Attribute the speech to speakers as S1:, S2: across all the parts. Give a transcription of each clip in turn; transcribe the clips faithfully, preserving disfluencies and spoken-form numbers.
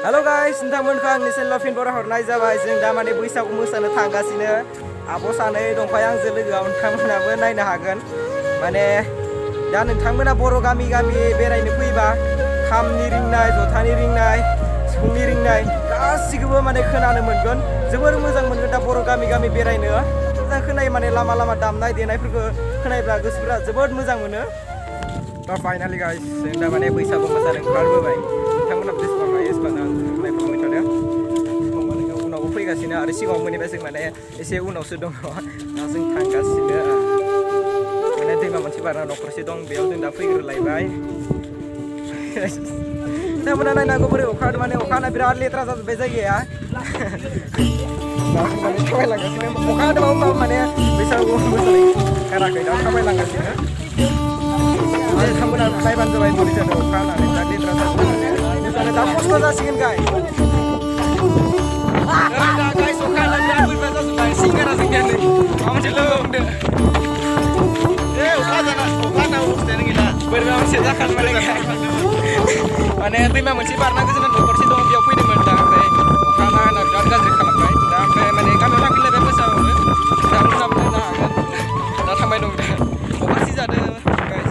S1: Halo guys, nontonमोनखौ आंनि चेनेलाव फिन बर' हरनाय जाबाय। जों दा माने बैसागु मोसानो थांगासिनो। आब' सानै दंफाय आंजों लोगोआव नोंथांमोनाबो नायनो हागोन। माने दा नोंथांमोना बर' गामि गामि बेरायनो फैबा खामनि रिंनाय, जथानि रिंनाय, सिफुंनि रिंनाय गासिखौबो माने खोनानो मोनगोन। जोबोर मोजां मोनगोन दा बर' गामि गामि बेरायनो। मोजां खोनायो माने लामा लामा दामनाय देनायफोरखौ खोनायोब्ला गोसोफोरा जोबोद मोजां मोनो। दा फाइनाली गाइस जों दा माने बैसागु मोसानो ओंखारबोबाय। नोंथांमोना बेसेबां हायो एसेबां आं नायफालांबाय थादों। माने उनावबो फैगासिनो आरो सिगाङाव मोनहैबाय जों माने एसे उनावसो दङ। दा जों थांगासिनो माने दैमा मोनसे बारना न'खरसे दं बेयाव जों दा फैग्रोलायबाय। नोंथांमोना नायनांगौ बोरै अखा माने अखाना बिराद लेथ्रा जाजोब्बाय जायगाया। माने थाबायलांगासिनो अखा हादोंबाबो माने बैसागु मोसानाय गाराखै दा थाबायलांगासिनो। नोंथांमोना नायबानो जाबाय बोरै जादों अखा हानानै दा लेथ्रा जाजोब्बाय। दा खस्थ' जासिगोन गाय। दा गाइस अखा हानानै बिराद बोरैबा जाजोब्बाय सिंगारा जोंनियानो माबा मोनसे लोगो हमदो। ए अखा जाना अखा हाना अबस्थायानो गैला बोरैबा मोनसे जाखांबाय माने दैमा मोनसे बारनांगौ जोंना न'खरसे दं बेयाव फैदोंमोन दा ओमफ्राय अखा हाना हाना बिराद गाज्रि खालामबाय दा ओमफ्राय माने गामियाव थांफिनलायबाय मोसाबावनो दा मोसाबो नायनो हागोन दा थांबाय दं दा अखा सिजादों गाइस।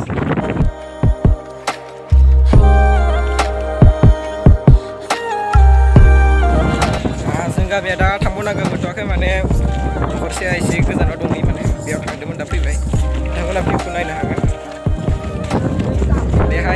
S1: जों गामिया दा थांबावनांगौ मोनथ'वाखै माने न'खरसेया एसे गोजानाव दङ माने बेयाव थांदोंमोन दा फैबाय नोंथांमोना भिउखौ नायनो हागोन बेहाय।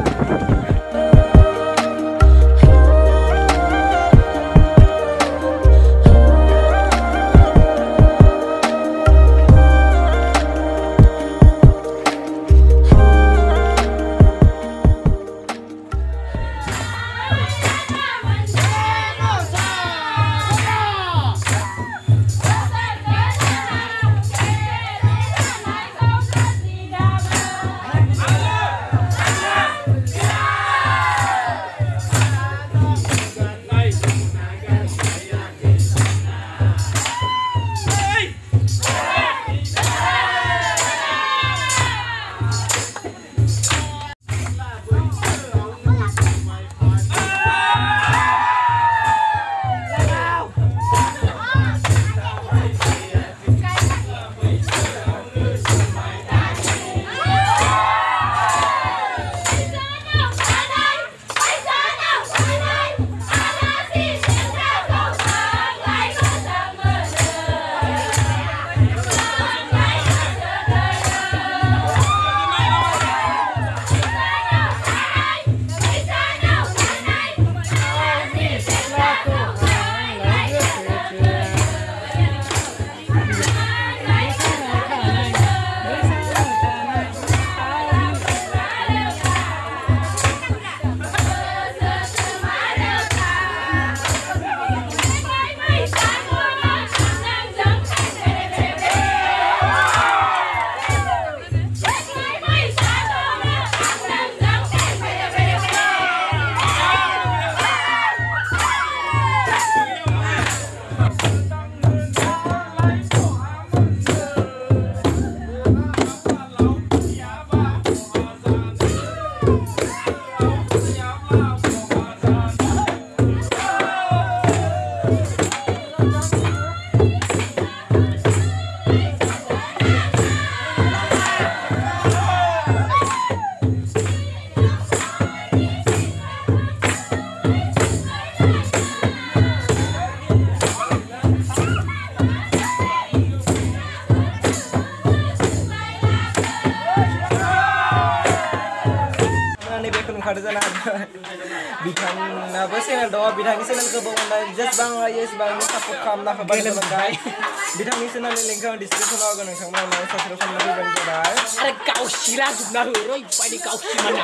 S1: बिथांनाबो चेनेल दङ बिथांनि चेनेलखौ बावनाय जेसेबां हायो एसेबां सापर्ट खालामना होबानो जाबाय। बिथांनि चेनेलनि लिंकखौ आं डिसक्रिपसनाव होगोन नोंथांमोना माने साबस्क्राइब खालामना फैबानो जाबाय।
S2: आरो गावसिरा जोबना हो ओरैबायदि गावसिमाना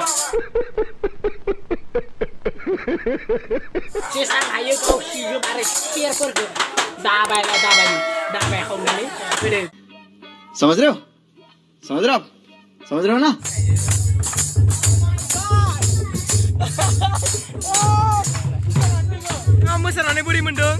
S2: जेसां हायो गावसिगोन आरो शेयारफोरखौ दाबायला दाबायनि दाबाय खावनानै होदो।
S3: समझ रहे हो समझ रहे हो समझ रहे हो ना।
S1: मोसानानै बोरै मोनदों?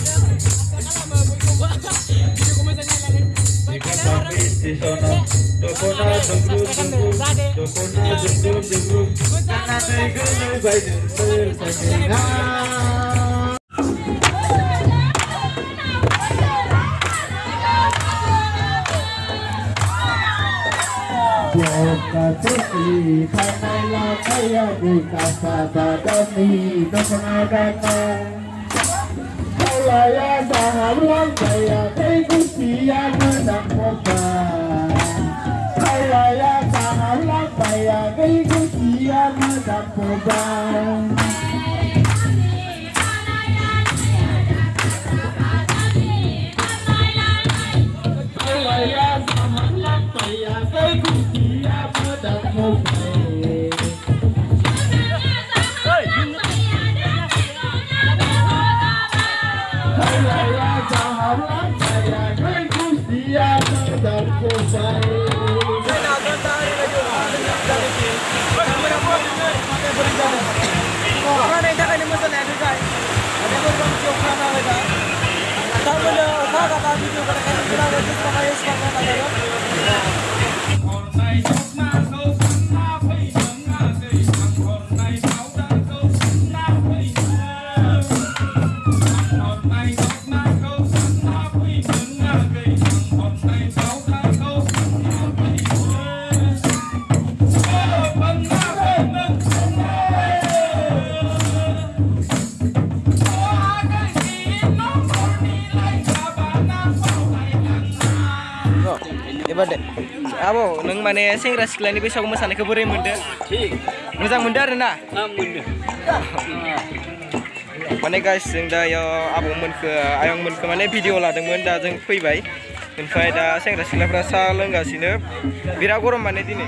S4: di sono Kasih karena kaya di kasada demi dokongan Kalaya sahabat saya kekusian menang obat Kalaya sahabat saya kekusian menang obat Kalaya sahabat saya kekusian menang obat
S1: Abo, neng mana sengra sikla ni besok masane ke bore mende. Muzang mende ada na?
S2: Mende.
S1: Mana guys, seng dah ya abo men ke ayang men ke mana video lah dengan dah jeng pui bay. Menfai dah sengra sikla berasa lengga sini. Bira gorom mana dini?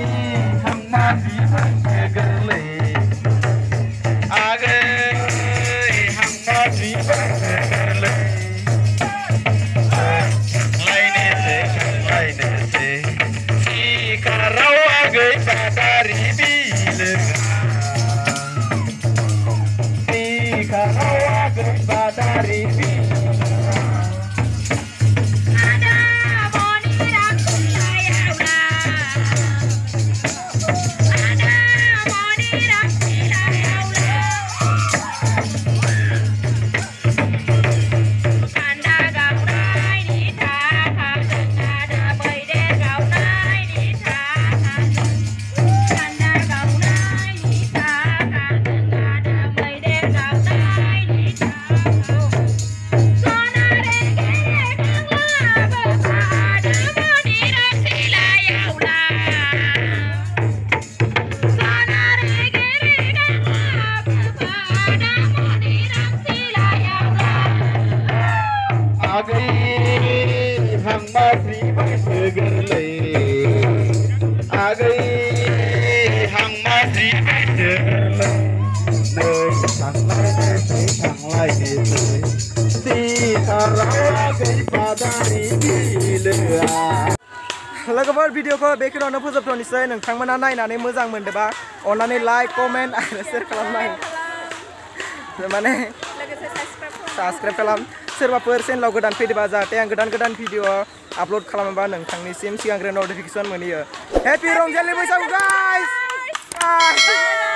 S1: Logofor video ko bekirono फोजोबथ'नोसै नोंथांमोना नायनानै मोजां मोनदोंबा अन्नानै like comment आरो शेयार खालामनाय माने साबस्क्राइब खालाम सोरबाफोर चेनेलाव गोदान फैदोंबा जाहाथे आं गोदान गोदान भिडिअ आपल'ड खालामोबा नोंथांनिसिम सिगांग्रो नटिफिकेसन मोनहैयो हेपि रंजालि बैसागु गाइस